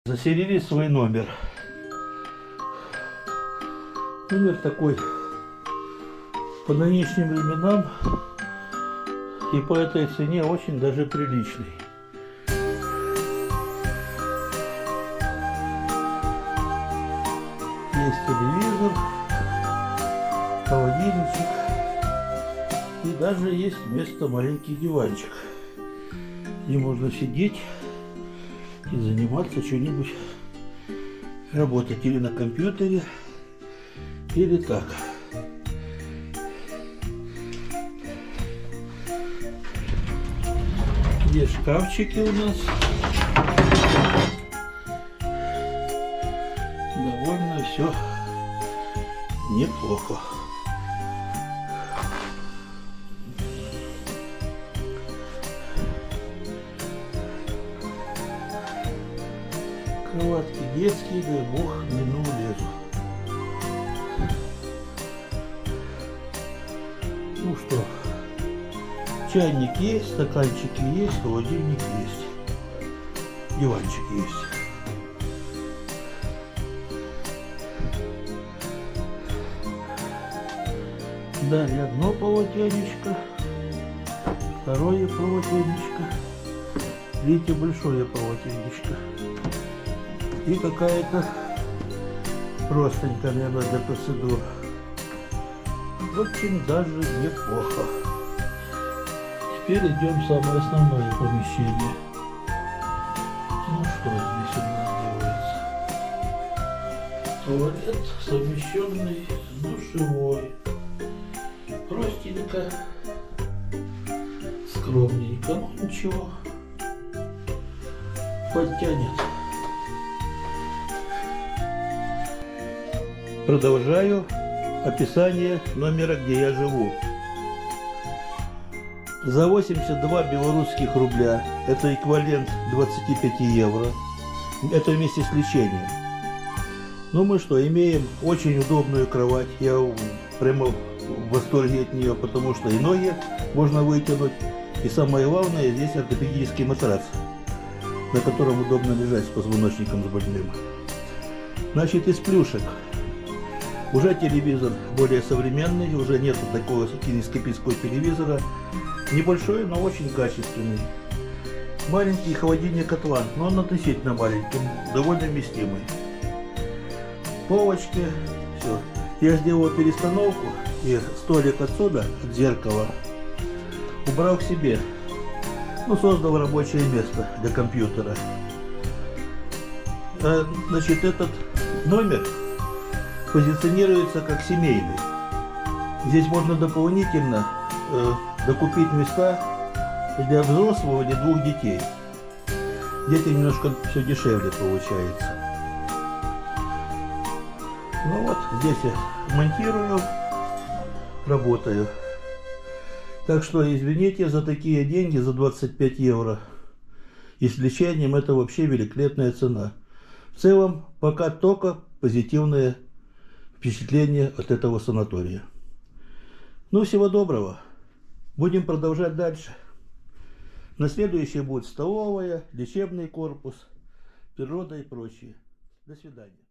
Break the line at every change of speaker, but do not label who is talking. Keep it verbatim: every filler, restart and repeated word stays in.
Заселили свой номер. Номер такой по нынешним временам и по этой цене очень даже приличный. Есть телевизор, холодильничек и даже есть место маленький диванчик, где можно сидеть и заниматься что-нибудь, работать или на компьютере, или так. Есть шкафчики у нас. Довольно все неплохо. Кроватки детские, дай бог, не на улезу. Ну что, чайник есть, стаканчики есть, холодильник есть, диванчик есть. Далее одно полотенечко, второе полотенечко, третье большое полотенечко. И какая-то простенька, наверное, для процедур. Очень даже неплохо. Теперь идем в самое основное помещение. Ну что здесь у нас делается? Туалет, совмещенный с душевой. Простенько, скромненько, ну ничего, подтянет. Продолжаю описание номера, где я живу. За восемьдесят два белорусских рубля, это эквивалент двадцати пяти евро, это вместе с лечением. Ну мы что, имеем очень удобную кровать, я прямо в восторге от нее, потому что и ноги можно вытянуть, и самое главное, здесь ортопедический матрас, на котором удобно лежать с позвоночником с больным. Значит, из плюшек. Уже телевизор более современный, уже нету такого телескопического телевизора. Небольшой, но очень качественный. Маленький холодильник Атлант, но он относительно маленький, довольно вместимый. Полочки, все. Я сделал перестановку и столик отсюда, от зеркала, убрал к себе. Ну, создал рабочее место для компьютера. Значит, этот номер позиционируется как семейный. Здесь можно дополнительно э, докупить места для взрослого или двух детей. Детям немножко все дешевле получается. Ну вот, здесь я монтирую, работаю. Так что извините за такие деньги, за двадцать пять евро. И с лечением это вообще великолепная цена. В целом, пока только позитивные впечатление от этого санатория. Ну, всего доброго. Будем продолжать дальше. На следующее будет столовая, лечебный корпус, природа и прочее. До свидания.